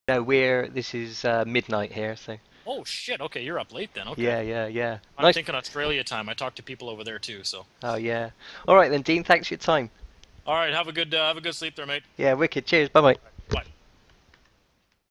No, this is midnight here, so Oh shit. Okay, you're up late then. Okay. yeah. I'm Nice. thinking Australia time. I talk to people over there too. So, Oh yeah. All right then, Dean. Thanks for your time. all right. Have a good sleep there, mate. Yeah, wicked. Cheers. Bye bye.